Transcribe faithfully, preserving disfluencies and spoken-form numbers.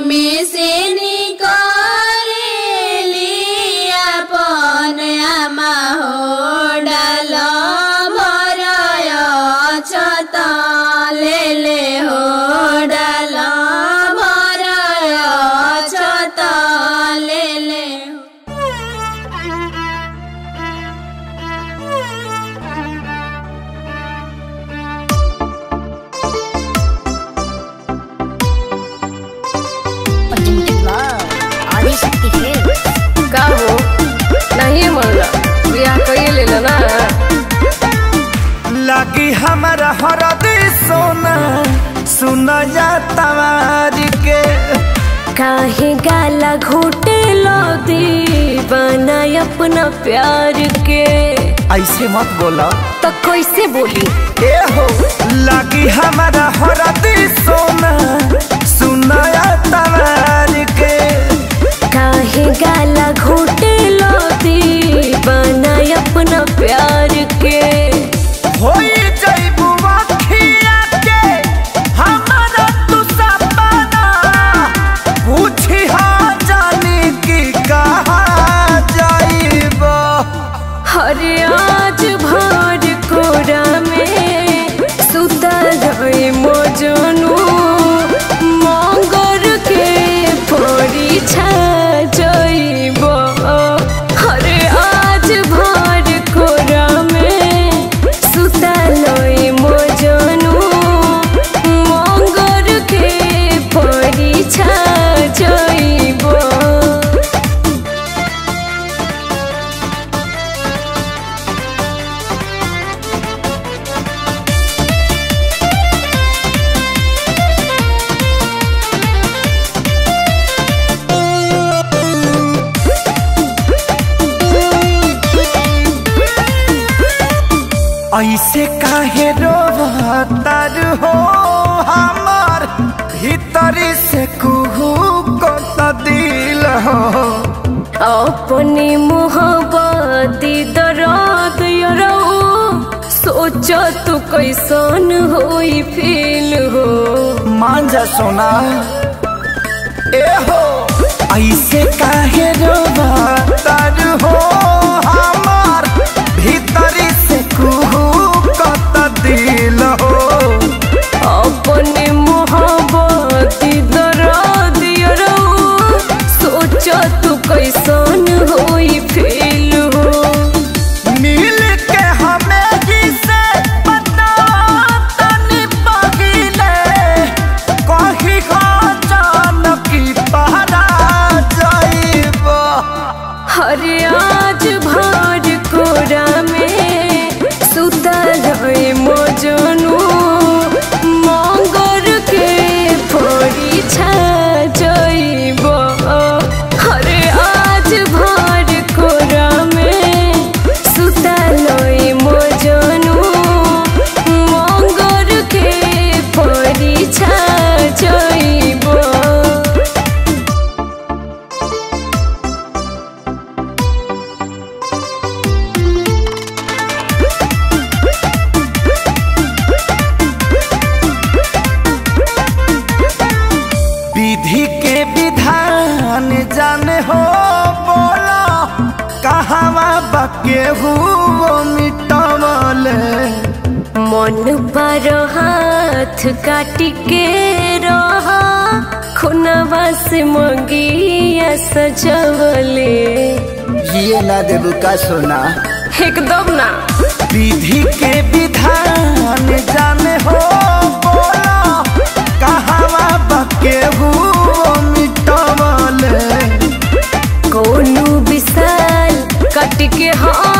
में से निकाले लिया पन आमा हो डाल भराय छता ले ले हो डाल भराय छता ले ले का हो नहीं मनला बियाह कइए लेला ना लगी हमारा हरदी सोना सुना जा तवारी के काहे गाला घोटे लो दीवाना अपना प्यार के ऐसे मत बोला तो कैसे बोली ए हो लगी हमारा हरदी सोना सुना जा तवारी के काहे गाला घोटे लो दीवाना अपना प्यार के होई जइबू अखिया के हमारा तू सपना पूछी हाँ जानी की कहा जाइबा हरे आज भर कोरा में सुता रहे मजनू मंगर के परी छा जाइब हरे आज भर कोरा में सुता लई मजनू मंगर के परी छा जाइब ऐसे काहे रोवतार हो हमार भीतरी से कुहू को दिल हो अपनी मोहब्बती दर्द यरो सोच तू कैसन होई फील हो मान जा सोना ए हो ऐसे काहे रोवतार हो हमार भीतरी से कुहू को दिल हो अपनी मोहब्बती दर्द यरो सोच तू कैसन होई फील हो मिल के हमें जिसे पता तनी पगिले कही जान की पहरा जाइबा हरे आज भर कोरा में सुता रहे मजनू मंगर के परी छा जाइब हरे आज भर कोरा में सुता लई मजनू मंगर के परी छा जाइब विधि के विधान जाने हो बोला कहवा बके हुओ मिटवले मन पर हाथ काट के रहा खुनवा से मंगिया सजवले ये ना देबू का सोना एकदम ना विधि के विधान जाने हो बोला कहवा बके हुओ मिटवले कोनो विशाल काट के हाँ